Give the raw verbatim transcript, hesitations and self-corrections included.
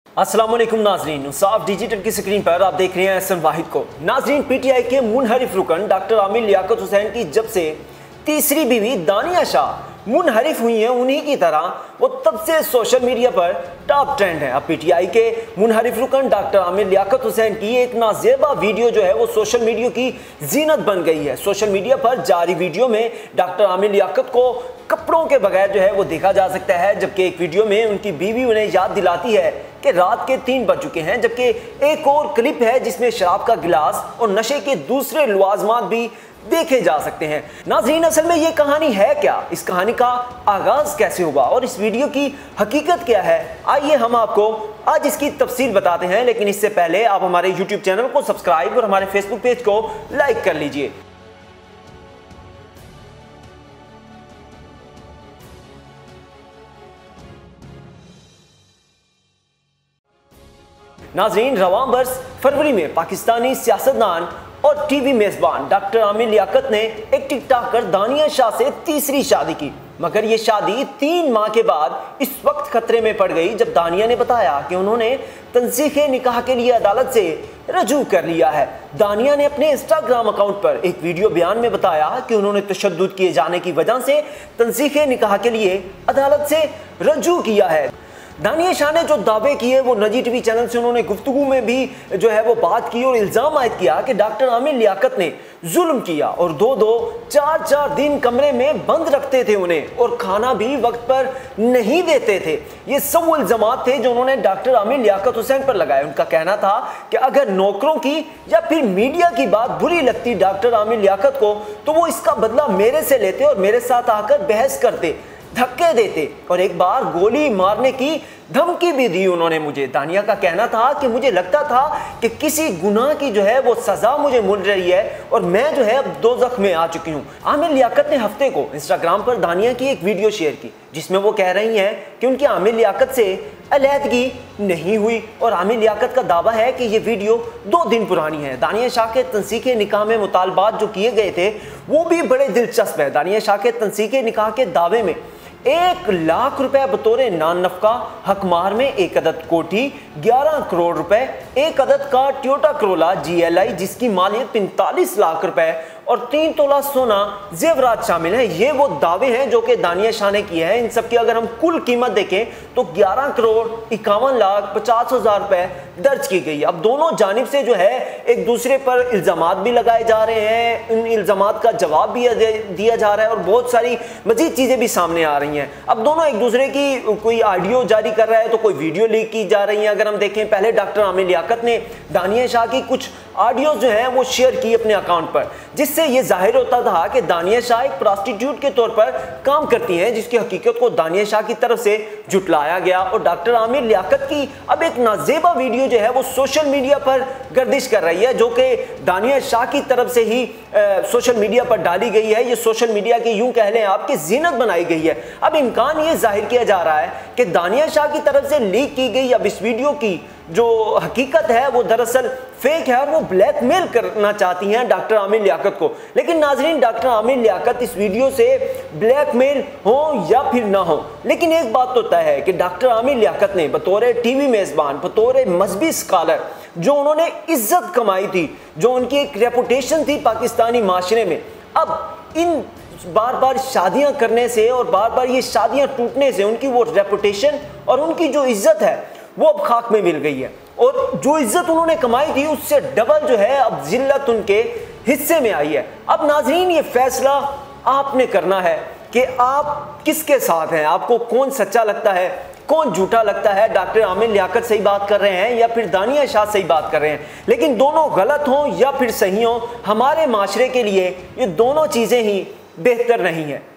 अस्सलाम वालेकुम नाजरीन, इंसाफ डिजिटल की स्क्रीन पर आप देख रहे हैं एहसन वाहिद को। नाजरीन, पीटीआई के मुनहरिफ रुकन डॉक्टर आमिर लियाकत हुसैन की जब से तीसरी बीवी दानिया शाह मुनहरिफ हुई हैं, उन्हीं की तरह वो तब से सोशल मीडिया पर टॉप ट्रेंड है। अब पीटीआई के मुनहरिफ रुकन डॉक्टर आमिर लियाकत हुसैन की एक नाजेबा वीडियो जो है वो सोशल मीडिया की जीनत बन गई है। सोशल मीडिया पर जारी वीडियो में डॉक्टर आमिर लियाकत को कपड़ों के बगैर जो है वो देखा जा सकता है, जबकि एक वीडियो में उनकी बीवी उन्हें याद दिलाती है कि रात के तीन बज चुके हैं। जबकि एक और क्लिप है जिसमें शराब का गिलास और नशे के दूसरे लवाजमात भी देखे जा सकते हैं। नाज़रीन, असल में ये कहानी है क्या, इस कहानी का आगाज कैसे हुआ और इस वीडियो की हकीकत क्या है, आइए हम आपको आज इसकी तफसील बताते हैं। लेकिन इससे पहले आप हमारे यूट्यूब चैनल को सब्सक्राइब और हमारे फेसबुक पेज को लाइक कर लीजिए। नाज़रीन, रवां बरस फरवरी में पाकिस्तानी सियासतदान और टीवी मेजबान डॉक्टर आमिर लियाकत ने एक टिकटॉकर दानिया शाह से तीसरी शादी की, मगर ये शादी तीन माह के बाद इस वक्त खतरे में पड़ गई जब दानिया ने बताया कि उन्होंने तंसीखे निकाह के लिए अदालत से रजू कर लिया है। दानिया ने अपने इंस्टाग्राम अकाउंट पर एक वीडियो बयान में बताया कि उन्होंने तशद्दुद किए जाने की वजह से तंसीखे निकाह के लिए अदालत से रजू किया है। दानिया शाह ने जो दावे किए वो नजी टीवी चैनल से उन्होंने गुफ्तगू में भी जो है वो बात की और इल्ज़ाम आयद किया कि डॉक्टर आमिर लियाकत ने जुल्म किया और दो दो चार चार दिन कमरे में बंद रखते थे उन्हें और खाना भी वक्त पर नहीं देते थे। ये सब वो इल्ज़ामात थे जो उन्होंने डॉक्टर आमिर लियाकत हुसैन पर लगाए। उनका कहना था कि अगर नौकरों की या फिर मीडिया की बात बुरी लगती डॉक्टर आमिर लियाकत को तो वो इसका बदला मेरे से लेते और मेरे साथ आकर बहस करते, धक्के देते और एक बार गोली मारने की धमकी भी दी उन्होंने मुझे। दानिया का कहना था कि मुझे लगता था कि किसी गुनाह की जो है वो सजा मुझे मिल रही है और मैं जो है अब दोज़ख में आ चुकी हूँ। आमिर लियाकत ने हफ्ते को इंस्टाग्राम पर दानिया की एक वीडियो शेयर की जिसमें वो कह रही हैं कि उनकी आमिर लियाकत से अलहदगी नहीं हुई और आमिर लियाकत का दावा है कि ये वीडियो दो दिन पुरानी है। दानिया शाह के तंसीखे निकाह में मुतालबात जो किए गए थे वो भी बड़े दिलचस्प है। दानिया शाह के तंसीखे निकाह के दावे में एक लाख रुपए बतौर नान नफका, हकमार में एक अदद कोठी, ग्यारह करोड़ रुपए, एक अदद का Toyota Corolla G L I जिसकी मालियत पैंतालीस लाख रुपए और तीन तोला सोना जेवरात शामिल है। ये वो दावे हैं जो कि दानिया शाह ने किए हैं। इन सब की अगर हम कुल कीमत देखें तो ग्यारह करोड़ इक्यावन लाख पचास हजार रुपए दर्ज की गई। अब दोनों जानिब से जो है एक दूसरे पर इल्जामात भी लगाए जा रहे हैं, इन इल्जामात का जवाब भी दिया जा रहा है और बहुत सारी मजीद चीजें भी सामने आ रही हैं। अब दोनों एक दूसरे की कोई ऑडियो जारी कर रहा है तो कोई वीडियो लीक की जा रही है। अगर हम देखें, पहले डॉक्टर आमिर लियाकत ने दानिया शाह की कुछ ऑडियो जो है वो शेयर की अपने अकाउंट पर, जिससे ये जाहिर होता था कि दानिया शाह एक प्रोस्टिट्यूट के तौर पर काम करती हैं, जिसकी हकीकत को दानिया शाह की तरफ से जुटलाया गया। और डॉक्टर आमिर लियाकत की अब एक नाजेबा वीडियो जो है वो सोशल मीडिया पर गर्दिश कर रही है, जो कि दानिया शाह की तरफ से ही आ, सोशल मीडिया पर डाली गई है। ये सोशल मीडिया की यूं कह लें आपकी जीनत बनाई गई है। अब इम्कान ये जाहिर किया जा रहा है कि दानिया शाह की तरफ से लीक की गई अब इस वीडियो की जो हकीकत है वो दरअसल फेक है और वो ब्लैकमेल करना चाहती हैं डॉक्टर आमिर लियाकत को। लेकिन नाजरीन, डॉक्टर आमिर लियाकत इस वीडियो से ब्लैकमेल हो या फिर ना हो, लेकिन एक बात तो तय है कि डॉक्टर आमिर लियाकत ने बतौर टीवी मेजबान, बतौर मजहबी स्कॉलर जो उन्होंने इज्जत कमाई थी, जो उनकी एक रेपुटेशन थी पाकिस्तानी माशरे में, अब इन बार बार शादियां करने से और बार बार ये शादियां टूटने से उनकी वो रेपुटेशन और उनकी जो इज्जत है वो अब खाक में मिल गई है और जो इज्जत उन्होंने कमाई थी उससे डबल जो है अब जिल्लत उनके हिस्से में आई है। अब नाजरीन, ये फैसला आपने करना है कि आप किसके साथ हैं, आपको कौन सच्चा लगता है, कौन झूठा लगता है। डॉक्टर आमिर लियाकत सही बात कर रहे हैं या फिर दानिया शाह सही बात कर रहे हैं, लेकिन दोनों गलत हों या फिर सही हों, हमारे माशरे के लिए ये दोनों चीज़ें ही बेहतर नहीं है।